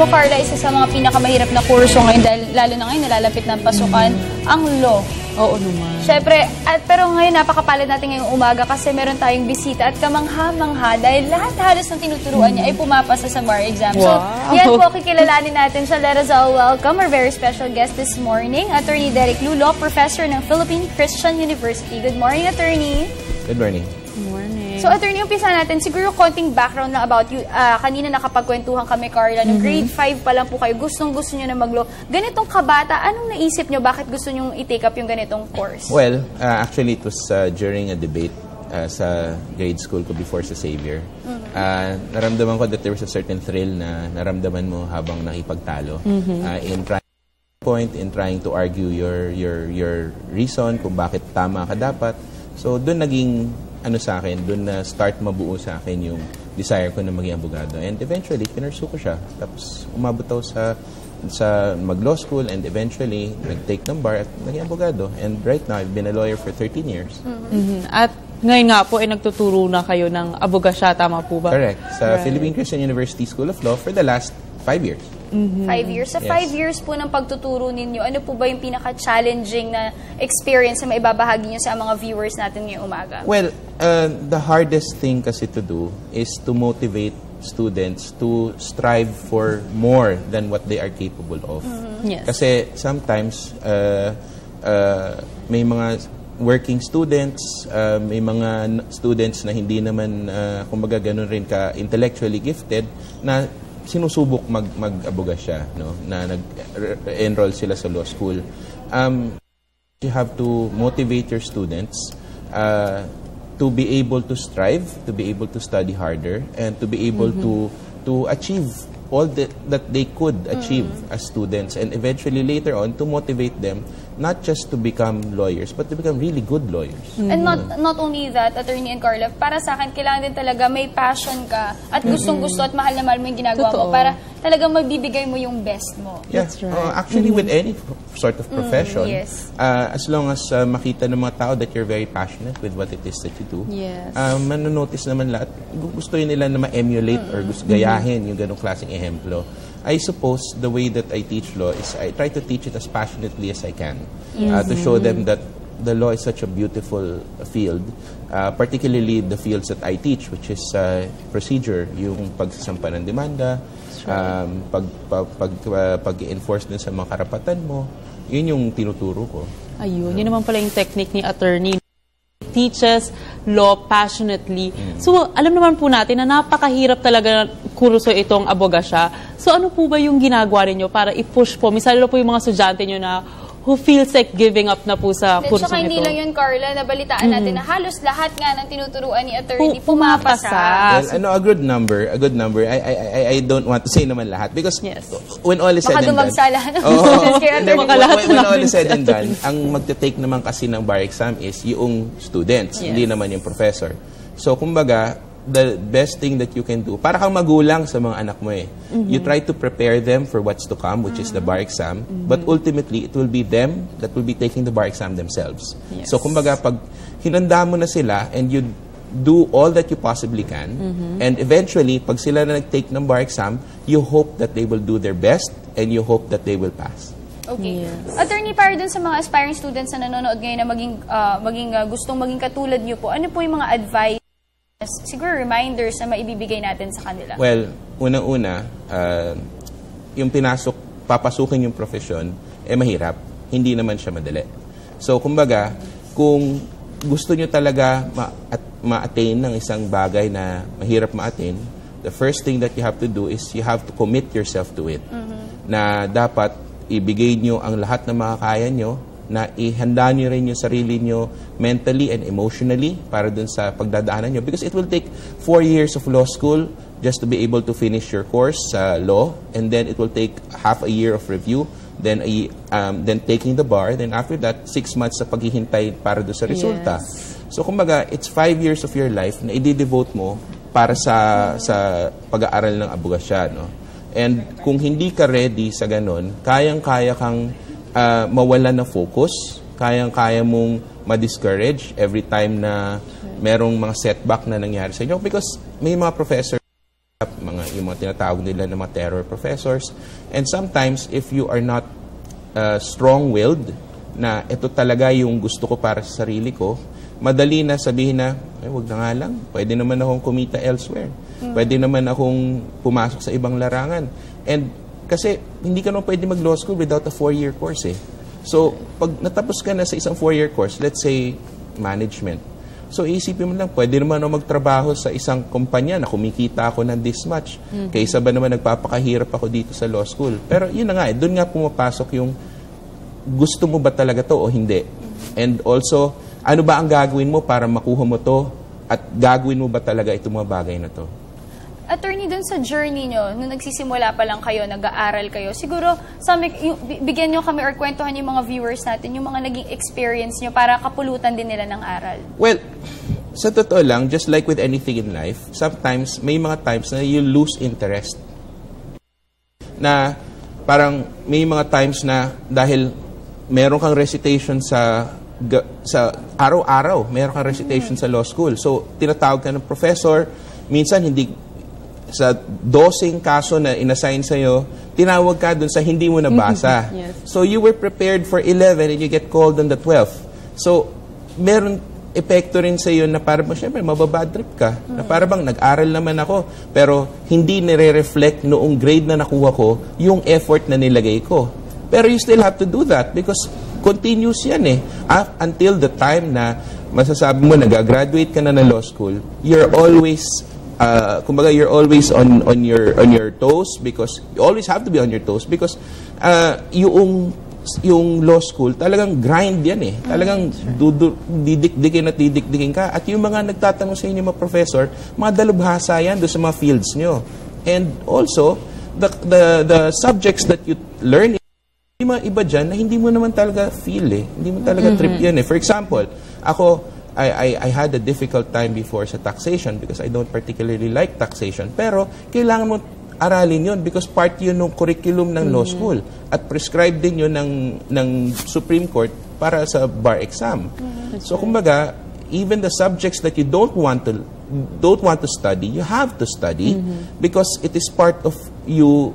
mo, Carla, isa sa mga pinakamahirap na kurso ngayon, dahil lalo na ngayon, nalalapit ng pasukan, ang law. Oo naman. Siyempre, pero ngayon napakapalad natin ngayong umaga kasi meron tayong bisita at kamangha-mangha dahil lahat halos ng tinuturuan niya ay pumapasa sa bar exam. Wow. So, yan po, kikilalanin natin siya. Let us all welcome our very special guest this morning, Attorney Derek Lu, Law Professor ng Philippine Christian University. Good morning, Attorney. Good morning. Good morning. So, Attorney, umpisa natin. Siguro konting background lang about you. Kanina nakapagkwentuhan kami, Carla. Nung grade 5 pa lang po kayo, gustong-gusto nyo na mag-law. Ganitong kabata, anong naisip nyo? Bakit gusto nyo i-take up yung ganitong course? Well, actually, it was during a debate sa grade school ko before sa Xavier. Naramdaman ko that there was a certain thrill na naramdaman mo habang nakipagtalo. In trying to argue your reason kung bakit tama ka dapat. So, doon naging sa akin, doon na start mabuo sa akin yung desire ko na maging abogado. And eventually, pinursu ko siya. Tapos, umabot ako sa mag-law school and eventually, nag-take ng bar at naging abogado. And right now, I've been a lawyer for 13 years. At ngayon nga po, nagtuturo na kayo ng abogasya, tama po ba? Correct. Sa Philippine Christian University School of Law for the last 5 years. 5 years. Sa 5 years po ng pagtuturo ninyo, ano po ba yung pinaka-challenging na experience na maibabahagi nyo sa mga viewers natin ngayong umaga? Well, the hardest thing kasi to do is to motivate students to strive for more than what they are capable of. Yes. Kasi sometimes, may mga working students, may mga students na hindi naman, kumbaga ganun rin ka intellectually gifted, na sinusubok mag-abogasya, no? Na nag-enroll sila sa law school. You have to motivate your students to be able to strive, to be able to study harder, and to be able to achieve all that they could achieve as students, and eventually later on to motivate them not just to become lawyers but to become really good lawyers. And not only that, Attorney and Carla, para sa akin kailangan din talaga may passion ka at gustong-gusto at mahal na mahal mo yung ginagawa mo para talagang magbibigay mo yung best mo. Yeah. That's right. Actually, with any sort of profession, yes. As long as makita ng mga tao that you're very passionate with what it is that you do, yes. manonotice naman lahat, gusto nila na ma-emulate or gusto gayahin yung ganong klaseng ehemplo. I suppose the way that I teach law is I try to teach it as passionately as I can, to show them that the law is such a beautiful field, particularly the fields that I teach, which is procedure, yung pagsasampa ng demanda, pag-enforce din sa mga karapatan mo, yun yung tinuturo ko. Ayun, yun naman pala yung technique ni attorney. Teaches law passionately. So, alam naman po natin na napakahirap talaga kurso itong abogasya. So, ano po ba yung ginagawa ninyo para i-push po? Misali po yung mga estudyante nyo na who feels like giving up na po sa kurso nito. Hindi lang yun, Carla, nabalitaan natin na halos lahat nga ng tinuturuan ni attorney pumapasa. Well, a good number. I don't want to say naman lahat because when all is said and done, when all is said and done, ang magte-take naman kasi ng bar exam is yung students, hindi naman yung professor. So, kumbaga, the best thing that you can do, para kang magulang sa mga anak mo you try to prepare them for what's to come, which is the bar exam, but ultimately, it will be them that will be taking the bar exam themselves. So, kumbaga, pag hinanda mo na sila and you do all that you possibly can, and eventually, pag sila na nag-take ng bar exam, you hope that they will do their best and you hope that they will pass. Okay. Attorney, para dun sa mga aspiring students na nanonood ngayon na gustong maging katulad niyo po, ano po yung mga advice, siguro reminders na maibibigay natin sa kanila? Well, unang-una, yung papasukin yung profesyon, mahirap. Hindi naman siya madali. So, kumbaga, kung gusto nyo talaga ma-attain ng isang bagay na mahirap ma-attain, the first thing that you have to do is you have to commit yourself to it. Na dapat ibigay nyo ang lahat ng makakaya nyo, na ihanda nyo rin yung sarili nyo mentally and emotionally para dun sa pagdadaanan nyo. Because it will take 4 years of law school just to be able to finish your course sa law, and then it will take half a year of review, then taking the bar, then after that, 6 months sa paghihintay para dun sa resulta. So, kumbaga, it's 5 years of your life na i-devote mo para sa pag-aaral ng abogasya, no? And kung hindi ka ready sa ganon, kayang-kaya kang mawala na focus, kayang-kaya mong ma-discourage every time na merong mga setback na nangyari sa inyo. Because may mga professor, mga yung mga tinatawag nila na mga terror professors. And sometimes, if you are not strong-willed, na ito talaga yung gusto ko para sa sarili ko, madali na sabihin na, wag na nga lang, pwede naman akong kumita elsewhere. Pwede naman akong pumasok sa ibang larangan. And kasi hindi ka naman pwede mag-law school without a 4-year course eh. So, pag natapos ka na sa isang 4-year course, let's say, management. So, isipin mo lang, pwede naman ako magtrabaho sa isang kumpanya na kumikita ako ng this much. Kaysa ba naman nagpapakahirap ako dito sa law school. Pero yun na nga, doon nga pumapasok yung gusto mo ba talaga to o hindi. And also, ano ba ang gagawin mo para makuha mo to at gagawin mo ba talaga itong mga bagay na to? Attorney, dun sa journey nyo, nung nagsisimula pa lang kayo, nag-aaral kayo, siguro, bigyan nyo kami or kwentuhan yung mga viewers natin, yung mga naging experience nyo para kapulutan din nila ng aral. Well, sa totoo lang, just like with anything in life, sometimes, may mga times na you lose interest. Na parang may mga times na dahil meron kang recitation sa araw-araw, meron kang recitation sa law school. So, tinatawag ka ng professor, minsan hindi sa 12 kaso na inassign sa'yo, tinawag ka dun sa hindi mo nabasa. Yes. So, you were prepared for 11 and you get called on the 12th. So, meron epekto rin sa iyo na parang syempre mababad trip ka. Na parang bang nag-aral naman ako, pero hindi nire-reflect noong grade na nakuha ko yung effort na nilagay ko. Pero you still have to do that because continuous yan eh. Until the time na masasabi mo, nag-graduate ka na ng law school, you're always kumbaga you're always on your toes because you always have to be on your toes because yung law school talagang grind yan eh. Talagang didikdikin at didikdikin ka. At yung mga nagtatanong sa inyo mga professor, mga dalubhasa yan doon sa mga fields nyo. And also, the subjects that you learn, may mga iba dyan na hindi mo naman talaga feel eh. Hindi mo talaga trip yan eh. For example, ako, I had a difficult time before sa taxation because I don't particularly like taxation. Pero, kailangan mo aralin yun because part yun ng curriculum ng law school at prescribed din yun ng Supreme Court para sa bar exam. So, kumbaga, even the subjects that you don't want to study, you have to study because it is part of you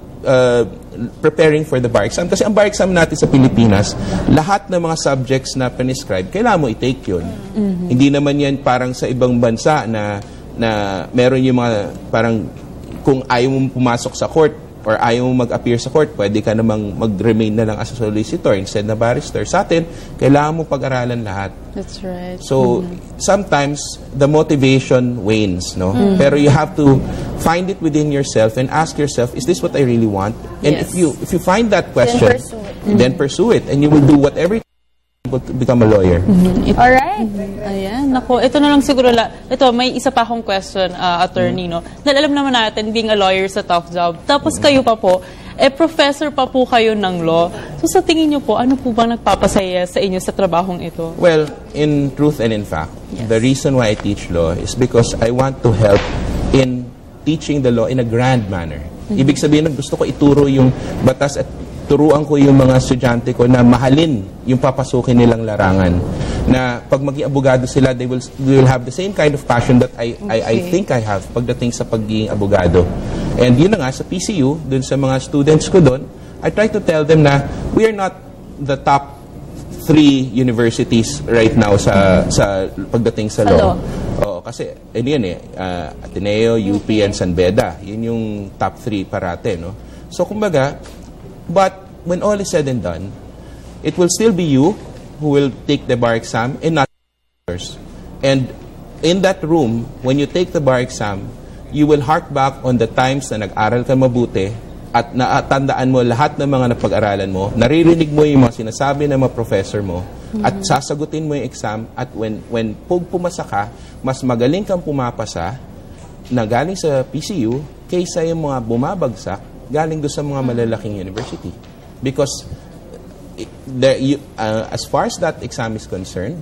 preparing for the bar exam. Kasi ang bar exam natin sa Pilipinas, lahat ng mga subjects na prescribe, kailangan mo i-take yun. Hindi naman yan parang sa ibang bansa na meron yung mga parang kung ayaw mo pumasok sa court or ayaw mo mag-appear sa court, pwede ka namang mag-remain na lang as a solicitor instead na barrister. Sa atin, kailangan mo pag-aralan lahat. That's right. So, sometimes, the motivation wanes, no? Pero you have to find it within yourself and ask yourself, is this what I really want? And Yes. if you find that question, Then pursue it. And you will do whatever to become a lawyer. Alright. Ayan, nako, ito na lang siguro, ito, may isa pa akong question, attorney, no? Dahil alam naman natin, being a lawyer is a tough job. Tapos kayo pa po, professor pa po kayo ng law. So sa tingin niyo po, ano po ba nagpapasaya sa inyo sa trabahong ito? Well, in truth and in fact, the reason why I teach law is because I want to help in teaching the law in a grand manner. Ibig sabihin, gusto ko ituro yung batas at turuan ko yung mga estudyante ko na mahalin yung papasukin nilang larangan. Na pag maging abogado sila, they will have the same kind of passion that I think I have pagdating sa pagiging abogado. And yun na nga, sa PCU, dun sa mga students ko dun, I try to tell them na we are not the top 3 universities right now sa pagdating sa law. Oo, kasi yun Ateneo, UP, and San Beda. Yun yung top 3 parate, no? So, kumbaga, but when all is said and done, it will still be you who will take the bar exam and not others. And in that room, when you take the bar exam, you will hark back on the times na nag-aral ka mabuti at natandaan mo lahat ng mga napag-aralan mo, naririnig mo yung mga sinasabi ng mga professor mo, at sasagutin mo yung exam, at when pumasa ka, mas magaling kang pumapasa na galing sa PCU kaysa yung mga bumabagsak galing doon sa mga malalaking university. Because as far as that exam is concerned,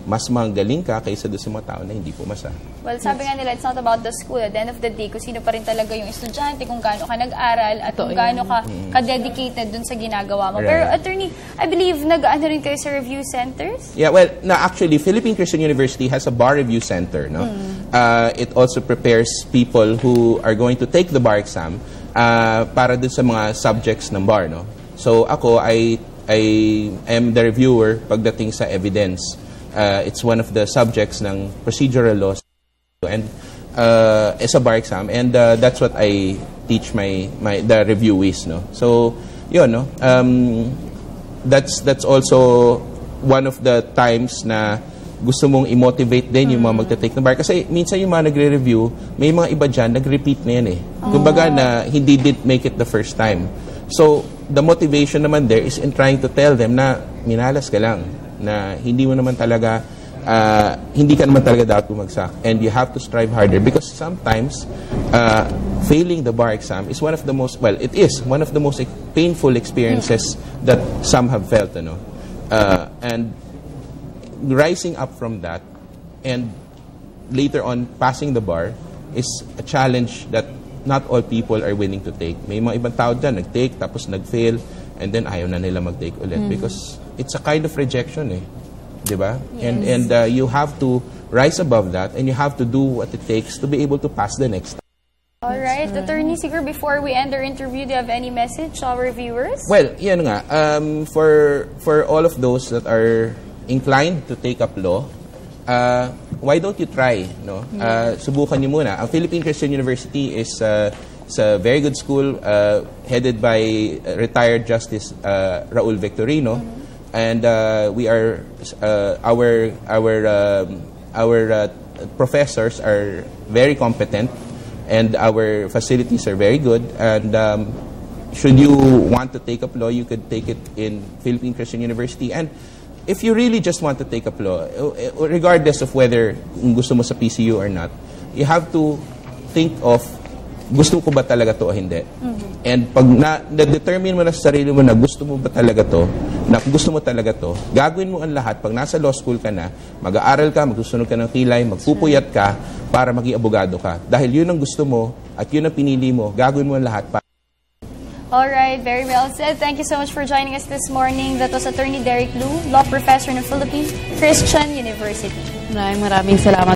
mas magaling ka kaysa doon sa mga tao na hindi pumasa. Well, sabi nga nila, it's not about the school. At the end of the day, kung sino pa rin talaga yung estudyante, kung gaano ka nag-aral, at kung gaano ka ka-dedicated dun sa ginagawa mo. Right. Pero, attorney, I believe, nag-ano rin kayo sa review centers? Yeah, well, actually, Philippine Christian University has a bar review center, no? It also prepares people who are going to take the bar exam para dun sa mga subjects ng bar, no? So, ako, I am the reviewer pagdating sa evidence. It's one of the subjects ng procedural laws and it's a bar exam, and that's what I teach the reviewees, no. So yun, no, that's also one of the times na gusto mong i-motivate din yung mga magte-take ng bar, kasi minsan yung mga nagre-review, may mga iba dyan nag-repeat na yan eh. Kumbaga na hindi did make it the first time. So the motivation naman there is in trying to tell them na minalas ka lang, na hindi mo naman talaga, hindi ka naman talaga dapat bumagsak. And you have to strive harder because sometimes failing the bar exam is one of the most, well, it is one of the most painful experiences that some have felt, you know. And rising up from that and later on passing the bar is a challenge that not all people are willing to take. May mga ibang tao dyan, nag-take, tapos nag-fail, and then ayaw na nila mag-take ulit because it's a kind of rejection, eh. Diba? Yes. And you have to rise above that, and you have to do what it takes to be able to pass the next time. All right. Attorney, siguro before we end our interview, do you have any message to our viewers? Well, yan nga. For all of those that are inclined to take up law, why don't you try? No? Subukan niyo muna. Ang Philippine Christian University is it's a very good school headed by retired Justice Raul Victorino, and we are our professors are very competent, and our facilities are very good. And should you want to take up law, you could take it in Philippine Christian University. And if you really just want to take up law, regardless of whether gusto mo sa PCU or not, you have to think of, gusto ko ba talaga to o hindi? And pag na-determine mo na sa sarili mo na gusto mo ba talaga to, na gusto mo talaga to, gagawin mo ang lahat. Pag nasa law school ka na, mag-aaral ka, magsusunod ka ng kilay, magpupuyat ka para maging abogado ka. Dahil yun ang gusto mo at yun ang pinili mo, gagawin mo ang lahat para. All right, very well said. Thank you so much for joining us this morning. That was Attorney Derek Lu, Law Professor ng Philippine Christian University. Maraming salamat.